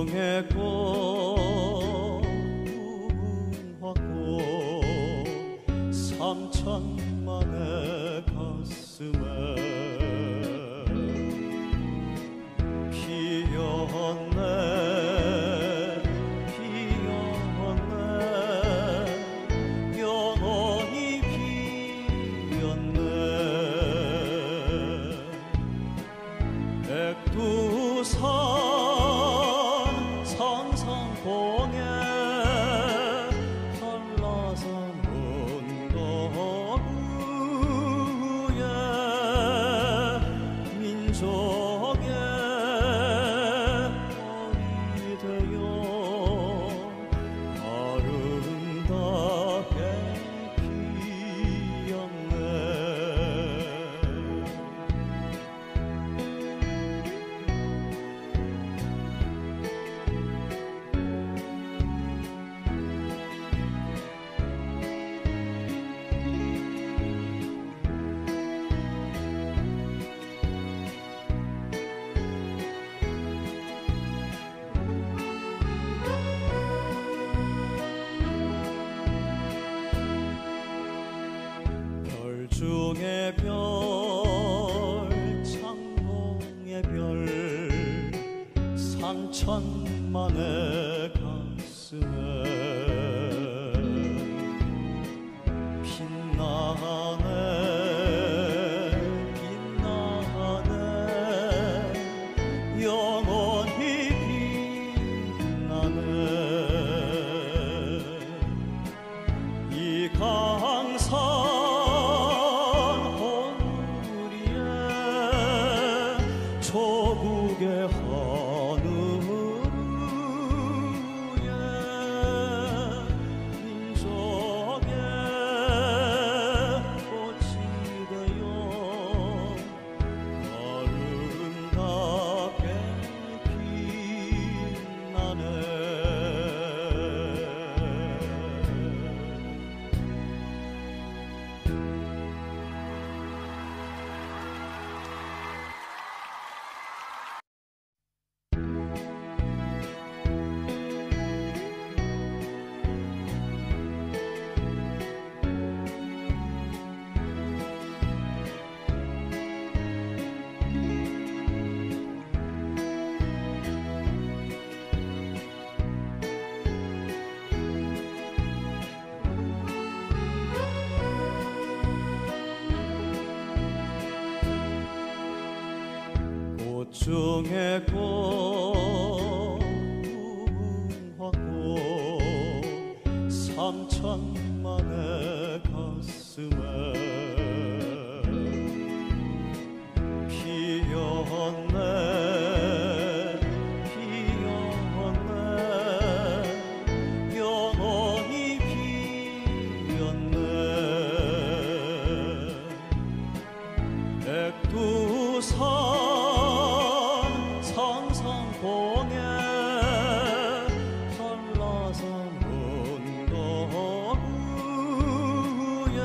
중에 꽃 무궁화꽃 삼천만의 가슴에 피었네 피었네 영원히 피었네 백두산 상상봉에 한라산 언덕 위에 민족의 벌이 되어 아름답게 피었네. 별 중에 별 창공의 별 삼천만의 가슴에 빛나네 빛나네 영원히 빛나네. 이 강산 조국의 하늘 위에 민족의 꽃이 되어 아름답게 빛나네. 꽃 중에 꽃 무궁화꽃 삼천만의 가슴에 피었네 피었네 영원히 피었네. 백두산 상상봉에 한라산 언덕 위에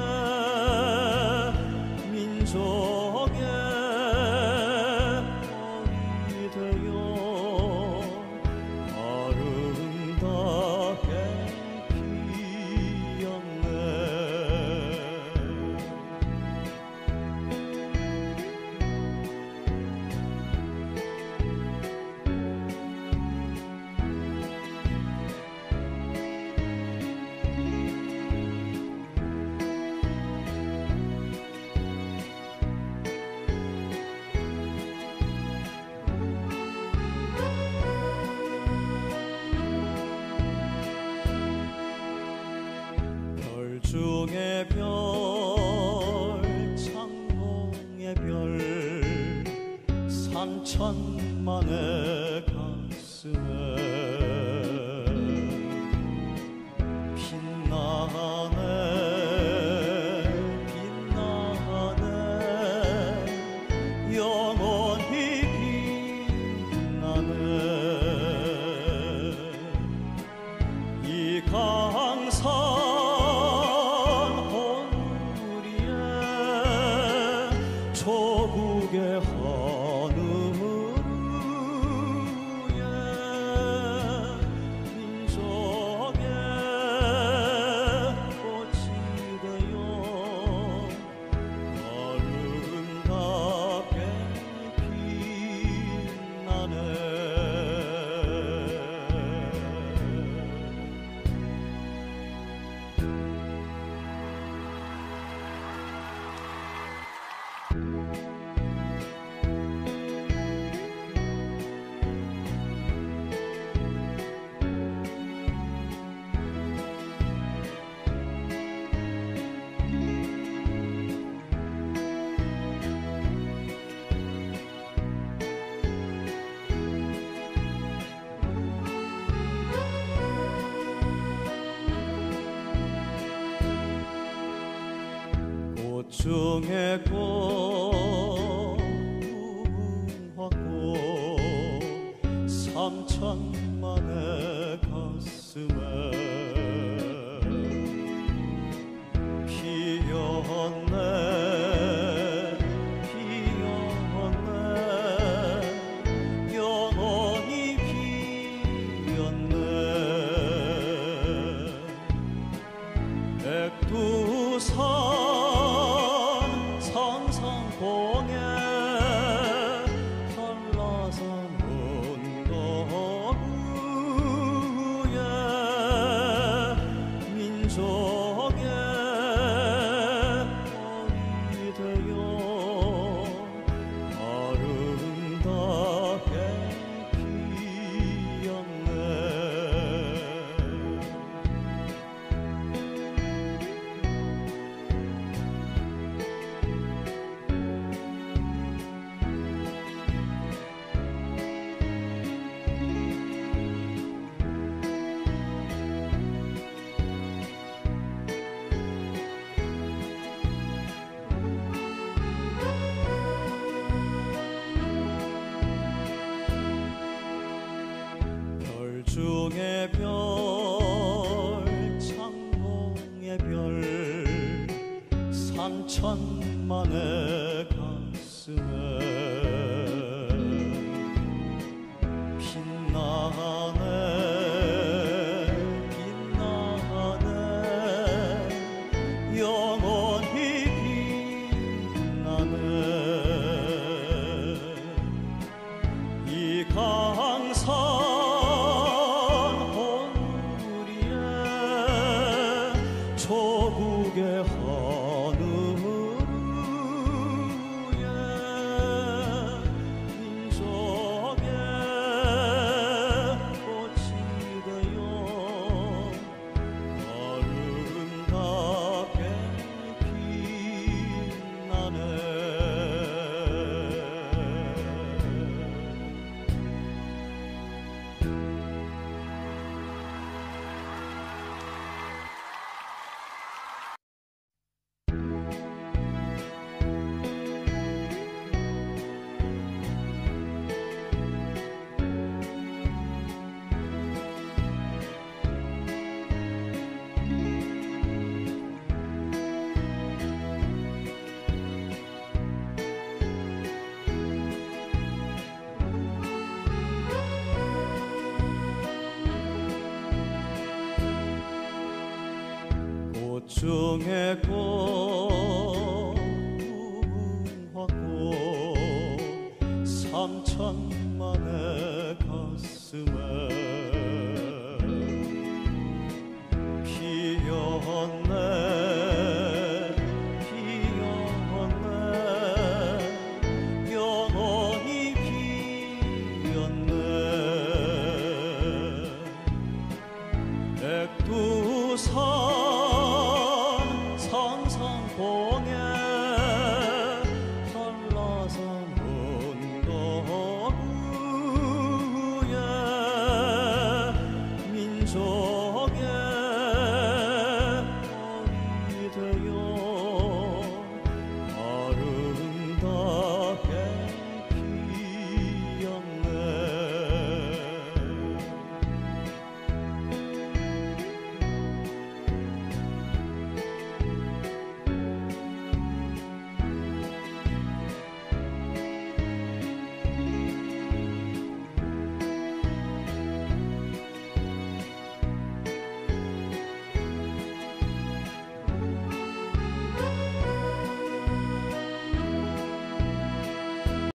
민족의 벌이 되어 아름답게 피었네. 별 중에 별 창공의 별 삼천만의 가슴에 빛나네 빛나네 영원히 빛나네. 이 강산 조국의 하늘 중에 꽃 무궁화꽃 삼천만의 가슴에 피었네 피었네 영원히 피었네 백두산 상상봉에 한라산 언덕 위에 민족의 벌이 되어 아름답게 피었네. 별 중에 별 창공의 별 삼천만의 가슴에 빛나네 빛나네 영원히 빛나네. 이 강산 조국의 하늘 위에 민족의 꽃이 되어 아름답게 빛나네. 꽃 중에 꽃 무궁화꽃 삼천만의 가슴에 피었네 피었네 영원히 피었네. 백두산 상상봉에 한라산 언덕 위에 민족